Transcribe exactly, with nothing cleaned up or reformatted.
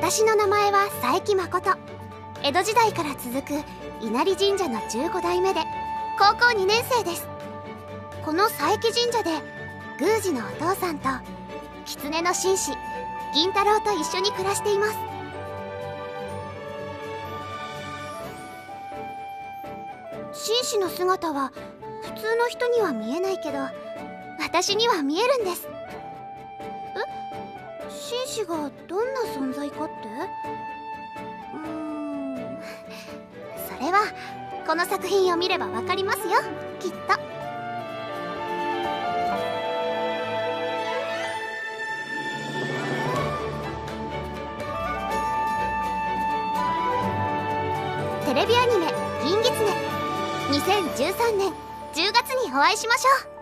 私の名前は佐伯誠。江戸時代から続く稲荷神社のじゅうご代目で高校にねん生です。この佐伯神社で宮司のお父さんと狐の紳士銀太郎と一緒に暮らしています。紳士の姿は普通の人には見えないけど私には見えるんです。え、紳士がどんな存在かって？うーん、それはこの作品を見ればわかりますよ、きっと。テレビアニメ「銀狐」にせんじゅうさんねんじゅうがつにお会いしましょう。